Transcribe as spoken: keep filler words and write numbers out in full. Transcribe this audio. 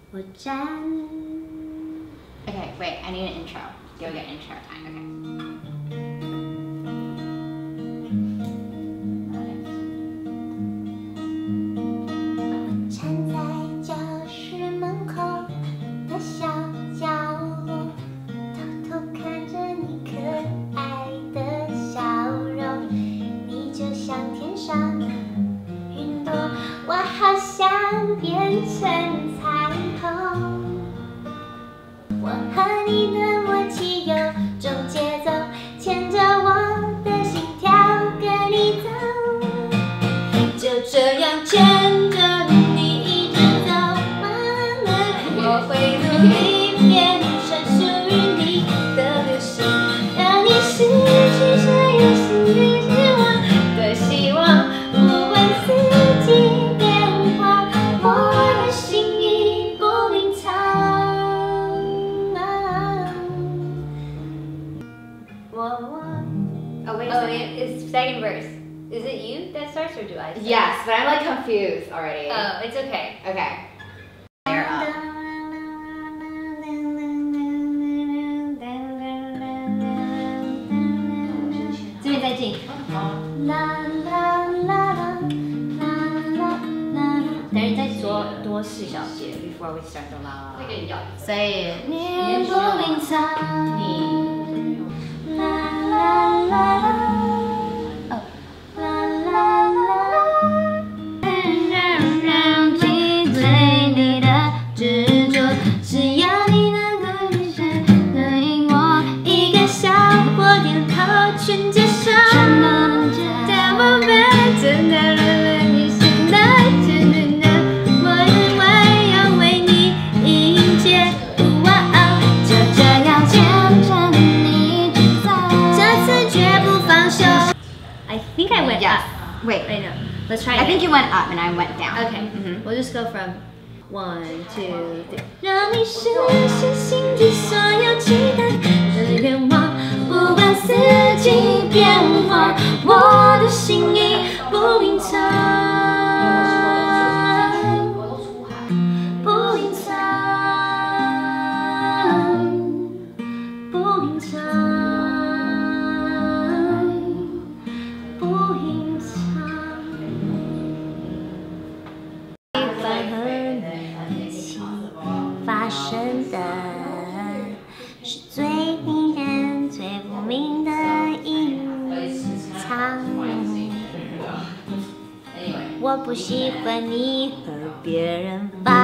我站。 Okay, wait. I need an intro. Go get intro time. Okay. 我站在教室门口的小角落，偷偷看着你可爱的笑容。你就像天上云朵，我好想变成彩虹。我和你的默契有种节奏，牵着我的心跳跟你走，就这样牵着你一直走。我会努力变成属于你的流星，让你失去所有心里希望的希望，不管四季变化，我的心已不隐藏。我我 Oh wait. Oh, wait. It's second verse. Is it you that starts or do I? Start? Yes, but I'm like confused already. Oh, it's okay. Okay. Layer up. 这边再进。 啦啦啦啦啦啦， 等于再多多四小节 before we start the la. 那个也要。 所以你不隐藏。 你啦啦啦啦，哦，啦啦啦啦，让让击对你的执着，只要你能够一生对应我，一个小火点头全接受。但我们真的认了你现在真的呢，我因为要为你迎接，哇哦，就这样牵着你一直走，这次绝不放手。I think I went Yes. up. Wait. Wait, no. Let's try I it. think you went up and I went down. Okay. Mhm. We'll just go from one, two, three. 让你实现心底所有期待的愿望，不管四季变化，我的心已不隐藏，不隐藏，不隐藏，不隐藏。和你一起发生的是最迷人、最无名的隐藏。我不喜欢你和别人发